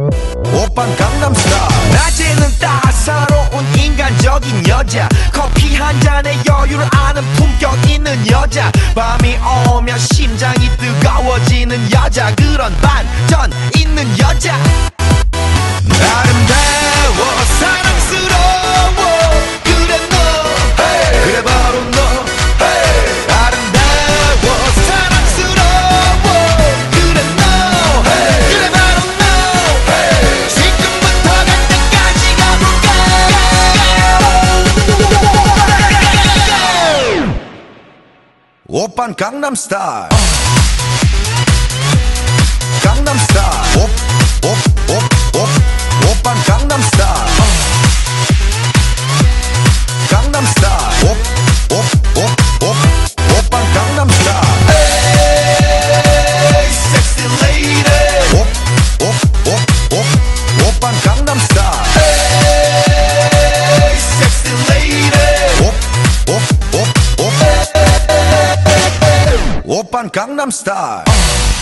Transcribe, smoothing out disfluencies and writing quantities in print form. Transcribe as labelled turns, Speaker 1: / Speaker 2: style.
Speaker 1: 오빤 강남스타일.
Speaker 2: 낮에는 따사로운 인간적인 여자, 커피 한 잔에 여유를 아는 품격 있는 여자, 밤이 오면 심장이 뜨거워지는 여자, 그런 반전 있는 여자. 아름다워 사랑스러워 그래 너 hey. 그래 바로 너 hey. 아름다워 사랑스러워 그래 너 hey. 그래 바로 너 hey. 지금부터 갈 때까지 가볼까.
Speaker 1: 오빤 강남스타일. 강남스타일. 오빤 강남스타일. 강남스타일. 오빤 강남스타일.
Speaker 2: Hey, sexy lady.
Speaker 1: 오빤 강남스타일.
Speaker 2: Hey, sexy lady.
Speaker 1: 오빤 강남스타일.